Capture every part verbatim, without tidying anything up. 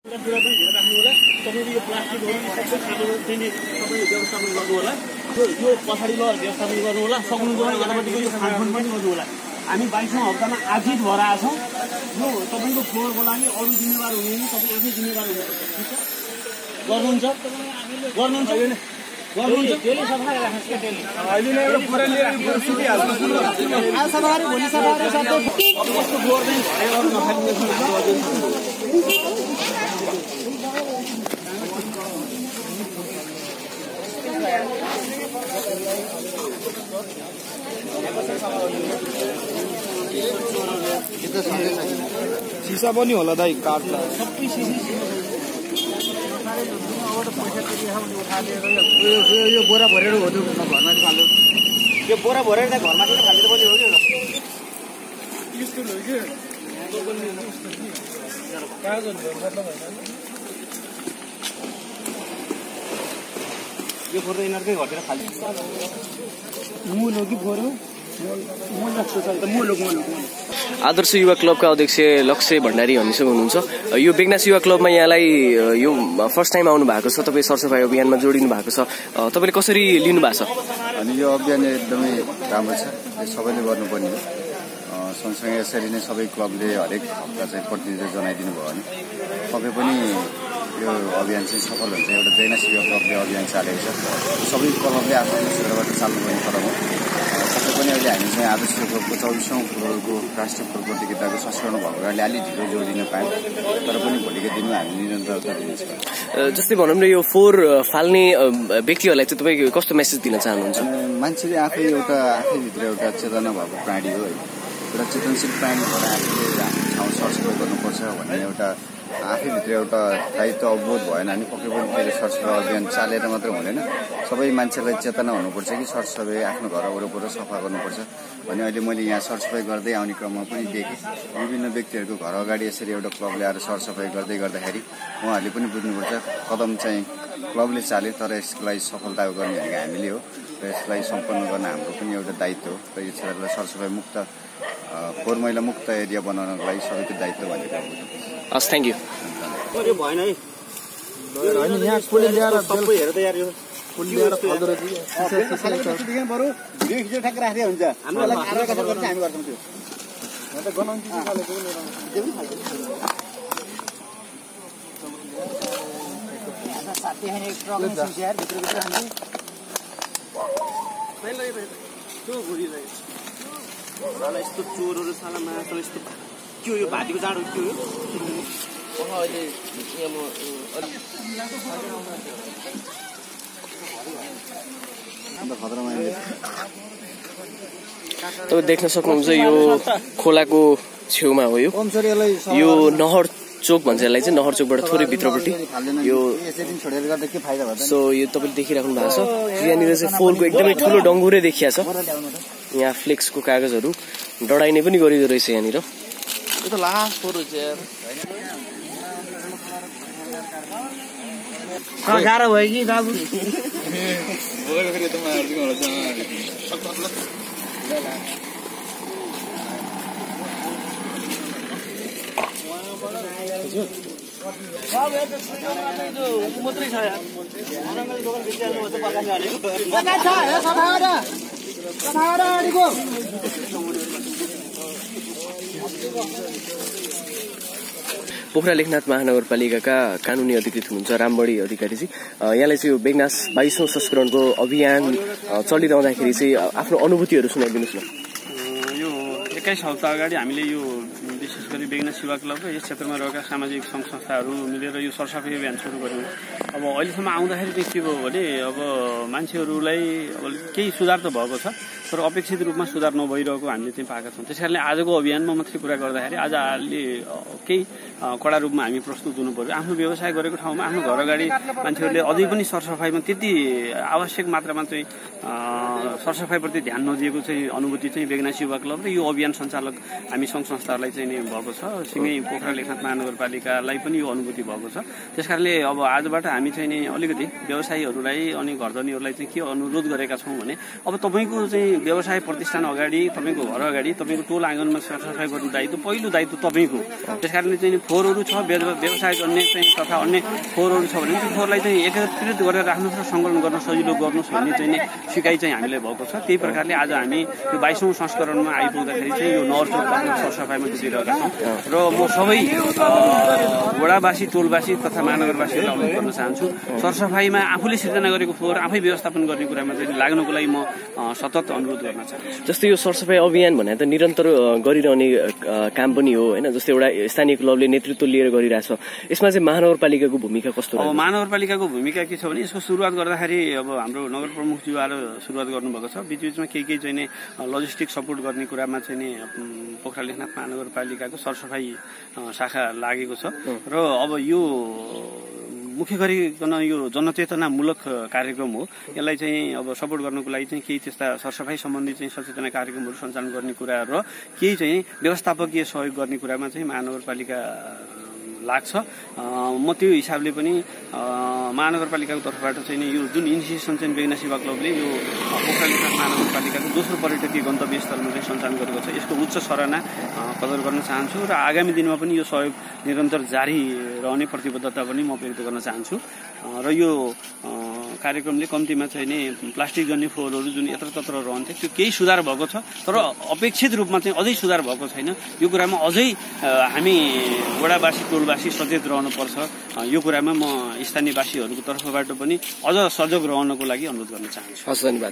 कुरा पनि ध्यान राख्नु होला। तपाईले यो प्लास्टिकहरु सबै खानेर दिने तपाईले व्यवस्थापन गर्नु होला। यो यो पछाडी ल व्यवस्थापन गर्नु होला। सक्नुहुन्छ भने गणपतिको यो खानफुन पनि गर्नु होला। हामी बाइसौं हप्तामा आजित भएर आछौं। यो तपाईको फ्लोरको लागि अरु जिम्मेवार हुनुहुन्न, तपाई आफै जिम्मेवार हुनुहुन्छ। ठीक छ? गर्नुहुन्छ? गर्नुहुन्छ? गर्नुहुन्छ? डेली सफा राख्नुस् के डेली। अहिले नै एउटा पुरा लिएर सुतिहाल्नु। आज सफारी भोलि सफारी सबै कस्तो फ्लोर चाहिँ भयो अरु नखाइदिनु। सिसा पनि होला दाइ काट्ला सबै सिसा यो बोरा भरेर हो घरमा फाल्यो यो बोरा भरेर त घरमा पनि फालेर पनि हो के यस्तो हो के कागज मतलब यो फोटो यिनीहरुकै घरतिर फाल्छ मूल हो कि फोरो मूल जस्तो छ त मूल हो मूल आदर्श युवा क्लबका अध्यक्ष लक्ष्मी भण्डारी हामीसँग हुनुहुन्छ। यो बेगनास युवा क्लबमा यहाँलाई यो फर्स्ट टाइम आउनु भएको छ, तपाईँ सरसफाई अभियानमा जोडिनु भएको छ, तपाईँले कसरी लिनु भएको छ? अनि यो अभियान एकदमै राम्रो छ, यो सबैले गर्नुपर्ने हो। सँगसँगै यसरी नै सबै क्लबले हरेक हप्ता चाहिँ प्रतिनिधित्व जनाइदिनु भयो भने सबै पनि यो अभियान चाहिँ सफल हुन्छ। एउटा बेगनास युवा क्लबले अभियान चालेको छ, सबै क्लबले आफ्नो आफ्नो क्षेत्रबाट चाल्नुपर्ने क्रम हो। सबै पनि अहिले हामी चाहिँ आदर्श क्लबको चौबिसौँ फ्लोरको राष्ट्रिय फ्लोर प्रतियोगिताको संस्करण भएको कारणले अलिक ढिलो जोडिन पायौँ, तर पनि भोलिको दिनमा हामी निरन्तरता दिनेछौँ। जस्तै भनौँ न यो फोहोर फाल्ने व्यक्तिहरूलाई चाहिँ तपाईँ कस्तो मेसेज दिन चाहनुहुन्छ? मान्छेले आफै एउटा आफैभित्र एउटा चेतना भएको प्राणी हो, एउटा चेतनशील प्राणी भएर आफूले आफ्नो ठाउँ सरसफाइ गर्नुपर्छ भन्ने एउटा आफैभित्र एउटा दायित्व अवबोध भएन भने पक्कै पनि त्यो सरसफाइ अभियान चालेर मात्र हुँदैन। सबै मान्छेलाई चेतना हुनुपर्छ कि सरसफाइ आफ्नो घर वरपर सफा गर्नुपर्छ भने अहिले मैले यहाँ सरसफाइ गर्दै आउने क्रममा पनि देखेँ। विभिन्न व्यक्तिहरूको घर अगाडि यसरी एउटा क्लबले आएर सरसफाइ गर्दै गर्दाखेरि उहाँहरूले पनि बुझ्नुपर्छ कदम चाहिँ क्लबले चाल्यो तर यसलाई सफलता गर्ने भनेको हामीले हो र यसलाई सम्पन्न गर्न हाम्रो पनि एउटा दायित्व हो र यो क्षेत्रलाई सरसफाइ मुक्त फोहोर मैला मुक्त एरिया बनाउनको लागि सबैको दायित्व भनेको हस् थ्याङ्क यू। यो भएन है हैन यहाँ पुलले ल्याएर सबै हेर्दै यार यो पुलले ल्याएर फाल्दो रहेछ देखि बरु भिडियो खिचेर ठ्याक्क राख्दै हुन्छ। हाम्रो लागि आएर कसो गर्छ हामी गर्छौं त्यो म त गनाउन चाहिँ खालेको त्यो पनि खाल्छ। साथी हैन एक ट्रक में सिन्छ यार भित्र भित्र हामी पहिला त्यो घुरिरहेछ साला यस्तो चोरहरु साला माछाले यस्तो के हो यो भातीको जाडो के हो ओहो अहिले यहाँ म तपाईँ देख्न सक्नुहुन्छ यो खोलाको छेउमा हो। यो यो नहर चोक भन्छ यसलाई चाहिँ, नहर चोकबाट थोरै भित्रपट्टि यो सो यो तपाईँले देखिराख्नु भएको छ। यहाँनिर चाहिँ फोहोरको एकदमै ठुलो डङ्गुरै देखिया छ। यहाँ फ्लेक्सको कागजहरू डढाइने पनि गरिदो रहेछ यहाँनिर। यो त लास्ट फोटो चाहिँ गाह्रो भयो कि दाजु मात्रै छ यार पोखरा लेखनाथ महानगरपालिकाका कानुनी अधिकृत हुनुहुन्छ रामबढी अधिकारी जी। यहाँलाई चाहिँ यो बेगनास बाइसौं संस्करणको अभियान चलिरहँदाखेरि चाहिँ आफ्नो अनुभूतिहरू सुनाइदिनुहोस् न। यो एक्काइस हप्ता अगाडि हामीले यो विशेष गरी बेगनास युवा क्लब र यस क्षेत्रमा रहेका सामाजिक सङ्घ संस्थाहरू मिलेर यो सरसफाइ अभियान सुरु गर्यौँ। अब अहिलेसम्म आउँदाखेरि चाहिँ के भयो भने अब मान्छेहरूलाई अब केही सुधार त भएको छ तर अपेक्षित रूपमा सुधार नभइरहेको हामीले चाहिँ पाएका छौँ। त्यस कारणले आजको अभियानमा मात्रै कुरा गर्दाखेरि आज अलि केही कडा रूपमा हामी प्रस्तुत हुनु पर्यो। आफ्नो व्यवसाय गरेको ठाउँमा आफ्नो घर अगाडि मान्छेहरूले अझै पनि सरसफाइमा त्यति आवश्यक मात्रामा चाहिँ सरसफाइप्रति ध्यान नदिएको चाहिँ अनुभूति चाहिँ बेगनास युवा क्लब र यो अभियान सञ्चालक हामी सङ्घ संस्थाहरूलाई चाहिँ भएको छ। सिँगै पोखरा लेखनाथ महानगरपालिकालाई पनि यो अनुभूति भएको छ। त्यसकारणले अब आजबाट हामी हामी चाहिँ नि अलिकति व्यवसायीहरूलाई अनि घरधनीहरूलाई चाहिँ के अनुरोध गरेका छौँ भने अब तपाईँको चाहिँ व्यवसाय प्रतिष्ठान अगाडि तपाईँको घर अगाडि तपाईँको टोल आँगनमा सरसफाइ गर्नु दायित्व पहिलो दायित्व तपाईँको। त्यस कारणले चाहिँ फोहोरहरू छ, व्यवसाय गर्ने चाहिँ तथा अन्य फोहोरहरू छ भने त्यो फोहोरलाई चाहिँ एकत्रित गरेर राख्नुहोस् र सङ्कलन गर्न सजिलो गर्नुहोस् भन्ने चाहिँ नि सिकाइ चाहिँ हामीलाई भएको छ। त्यही प्रकारले आज हामी यो बाइसौँ संस्करणमा आइपुग्दाखेरि चाहिँ यो नहरचोकमा सरसफाइमा जुटिरहेका छौँ र म सबै वडावासी, टोलवासी तथा महानगरवासीलाई अनुरोध गर्न चाहन्छु, सरसफाइमा आफूले सिर्जना गरेको फोहोर आफै व्यवस्थापन गर्ने कुरामा चाहिँ लाग्नुको लागि म सतत अनुरोध गर्न चाहन्छु। जस्तै यो सरसफाइ अभियान भने त निरन्तर गरिरहने काम पनि हो होइन, जस्तै एउटा स्थानीय क्लबले नेतृत्व लिएर गरिरहेछ, यसमा चाहिँ महानगरपालिकाको भूमिका कस्तो? अब महानगरपालिकाको भूमिका के छ भने यसको सुरुवात गर्दाखेरि अब हाम्रो नगर प्रमुख ज्यूले सुरुवात गर्नुभएको छ। बिचबिचमा केही केही चाहिँ नि लजिस्टिक सपोर्ट गर्ने कुरामा चाहिँ नि पोखरा लेखनाथ महानगरपालिकाको सरसफाइ शाखा लागेको छ र अब यो मुख्य गरिकन यो जनचेतनामूलक कार्यक्रम हो। यसलाई चाहिँ अब सपोर्ट गर्नको लागि चाहिँ केही त्यस्ता सरसफाइ सम्बन्धी चाहिँ सचेतना कार्यक्रमहरू सञ्चालन गर्ने कुरा र केही चाहिँ व्यवस्थापकीय सहयोग गर्ने कुरामा चाहिँ महानगरपालिका लाग्छ। म त्यो हिसाबले पनि महानगरपालिकाको तर्फबाट चाहिँ नि यो जुन इनिसिएसन चाहिँ बेगना सेवा क्लबले यो पोखरा लेखनाथ महानगरपालिकाको दोस्रो पर्यटकीय गन्तव्य स्थलमा चाहिँ सञ्चालन गरेको छ, यसको उच्च सराहना कदर गर्न चाहन्छु र आगामी दिनमा पनि यो सहयोग निरन्तर जारी रहने प्रतिबद्धता पनि म व्यक्त गर्न चाहन्छु। र यो कार्यक्रमले कम्तीमा चाहिँ नि प्लास्टिक जन्य फोहोरहरू जुन यत्रतत्र रहन्थे त्यो केही सुधार भएको छ, तर अपेक्षित रूपमा चाहिँ अझै सुधार भएको छैन। यो कुरामा अझै हामी वडावासी, टोलवासी सचेत रहनुपर्छ। यो कुरामा म स्थानीयवासीहरूको तर्फबाट पनि अझ सजग रहनको लागि अनुरोध गर्न चाहन्छु। हस्, धन्यवाद।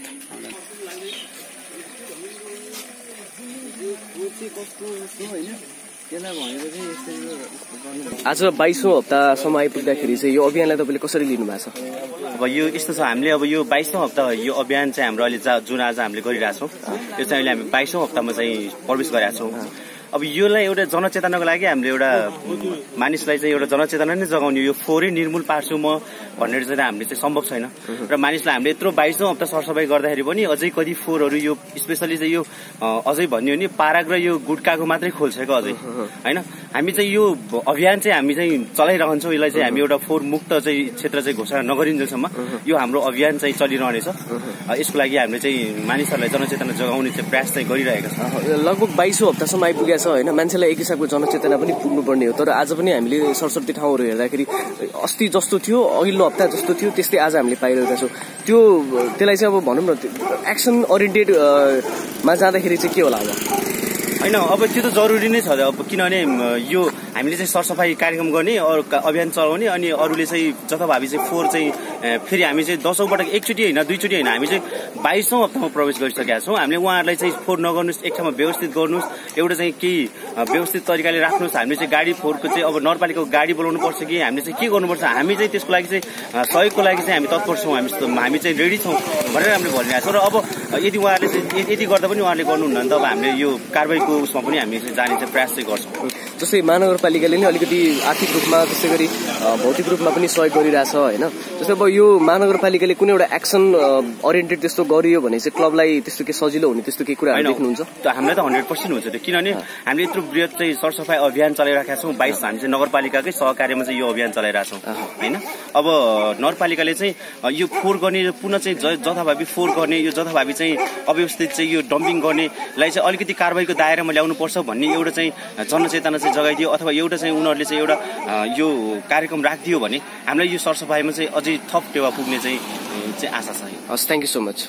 आज बाइसौँ हप्तासम्म आइपुग्दाखेरि चाहिँ यो अभियानलाई तपाईँले कसरी लिनु भएको छ? अब यो यस्तो छ, हामीले अब यो बाइसौँ हप्ता यो अभियान चाहिँ हाम्रो अहिले जुन आज हामीले गरिरहेछौँ यो चाहिँ अहिले हामी बाइसौँ हप्तामा चाहिँ प्रवेश गरेका छौँ। अब योलाई एउटा जनचेतनाको लागि हामीले एउटा मानिसलाई चाहिँ एउटा जनचेतना नै जगाउने, यो फोहोरै निर्मूल पार्छु म भनेर चाहिँ हामीले चाहिँ सम्भव छैन र मानिसलाई हामीले यत्रो बाइसौँ हप्ता सरसफाइ गर्दाखेरि पनि अझै कति फोहोरहरू यो स्पेसली चाहिँ यो अझै भन्यो भने पाराक र यो गुटकाको मात्रै खोल्छको अझै होइन। हामी चाहिँ यो अभियान चाहिँ हामी चाहिँ चलाइरहन्छौँ, यसलाई चाहिँ हामी एउटा फोहोर मुक्त चाहिँ क्षेत्र चाहिँ घोषणा नगरिन्जेलसम्म यो हाम्रो अभियान चाहिँ चलिरहनेछ। यसको लागि हामीले चाहिँ मानिसहरूलाई जनचेतना जगाउने चाहिँ प्रयास चाहिँ गरिरहेका छौँ। लगभग बाइसौँ हप्तासम्म आइपुगेको छ होइन, मान्छेलाई एक हिसाबको जनचेतना पनि पुग्नुपर्ने हो, तर आज पनि हामीले सरस्वती ठाउँहरू हेर्दाखेरि अस्ति जस्तो थियो, अघिल्लो हप्ता जस्तो थियो त्यस्तै आज हामीले पाइरहेका छौँ। त्यो त्यसलाई चाहिँ अब भनौँ न एक्सन ओरिएन्टेडमा जाँदाखेरि चाहिँ के होला अब? होइन, अब त्यो त जरुरी नै छ अब, किनभने यो हामीले चाहिँ सरसफाइ कार्यक्रम गर्ने अभियान चलाउने अनि अरूले चाहिँ जथाभावी चाहिँ फोहोर चाहिँ फेरि हामी चाहिँ दसौँ पटक एकचोटि होइन दुईचोटि होइन हामी चाहिँ बाइसौँ हप्तामा प्रवेश गरिसकेका छौँ। हामीले उहाँहरूलाई चाहिँ फोहोर नगर्नुहोस्, एक ठाउँमा व्यवस्थित गर्नुहोस्, एउटा चाहिँ केही व्यवस्थित तरिकाले राख्नुहोस्। हामीले चाहिँ गाडी फोहोरको चाहिँ अब नगरपालिकाको गाडी बोलाउनु पर्छ कि हामीले चाहिँ के गर्नुपर्छ, हामी चाहिँ त्यसको लागि चाहिँ सहयोगको लागि चाहिँ हामी तत्पर छौँ, हामी हामी चाहिँ रेडी छौँ भनेर हामीले भनिरहेको छौँ। र अब यदि उहाँहरूले चाहिँ यति गर्दा पनि उहाँहरूले गर्नुहुन्न भने त अब हामीले यो कारबाहीको उसमा पनि हामी जाने चाहिँ प्रयास चाहिँ गर्छौँ। जस्तै महानगरपालिकाले नै अलिकति आर्थिक रूपमा त्यसै गरी भौतिक रूपमा पनि सहयोग गरिरहेछ होइन। जस्तै अब यो महानगरपालिकाले कुनै एउटा एक्सन ओरिएन्टेड त्यस्तो गरियो भने चाहिँ क्लबलाई त्यस्तो के सजिलो हुने त्यस्तो केही कुराहरू देख्नुहुन्छ? हामीलाई त हन्ड्रेड पर्सेन्ट हुन्छ त्यो, किनभने हामीले यत्रो बृहत चाहिँ सरसफाइ अभियान चलाइरहेका छौँ। बाइस हामी चाहिँ नगरपालिकाकै सहकार्यमा चाहिँ यो अभियान चलाइरहेका छौँ होइन। अब नगरपालिकाले चाहिँ यो फोहोर गर्ने पुनः चाहिँ जथाभावी फोहोर गर्ने, यो जथाभावी चाहिँ अव्यवस्थित चाहिँ यो डम्पिङ गर्नेलाई चाहिँ अलिकति कारबाहीको दायरामा ल्याउनुपर्छ भन्ने एउटा चाहिँ जनचेतना चाहिँ जगाइदियो अथवा एउटा चाहिँ उनीहरूले चाहिँ एउटा यो कार्यक्रम राखिदियो भने हामीलाई यो सरसफाइमा चाहिँ अझै थप टेवा पुग्ने चाहिँ चाहिँ आशा छ। हस्, थ्याङ्क यू सो मच।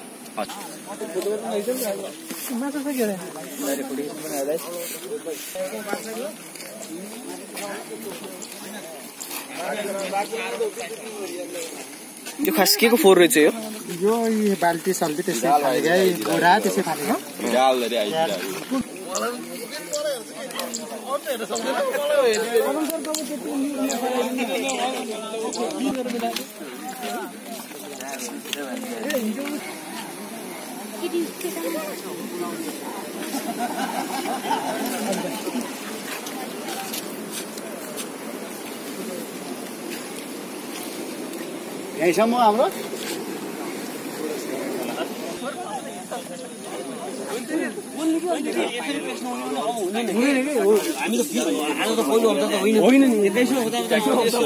यो खास के को फोहोर रहेछ? यो यो बाल्टी साल्टी त्यसै फालेको बोरा त्यसै फालेको यहीसम्म हाम्रो हामी त आज त पहिलो हप्ता त होइन होइन नि तेस्रो हप्ता तेस्रो हप्ता